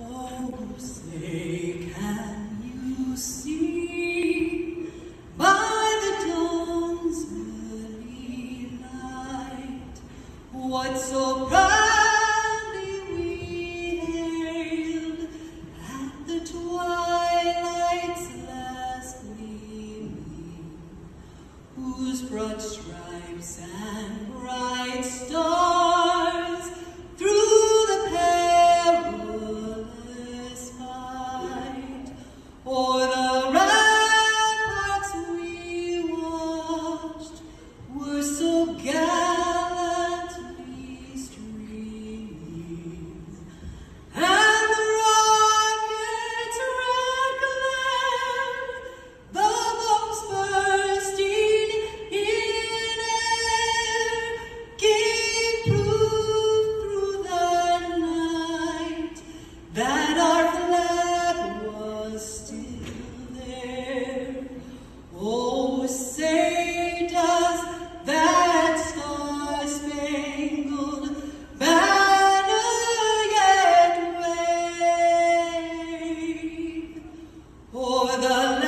Oh, say, can you see by the dawn's early light what so proudly we hailed at the twilight's last gleaming, whose broad stripes and bright stars through the perilous fight o'er the ramparts we watched were so gallantly streaming, and the rockets' red glare, the bombs bursting in air, gave proof through the night that our flag was still there. Oh, say does that star-spangled banner yet wave o'er the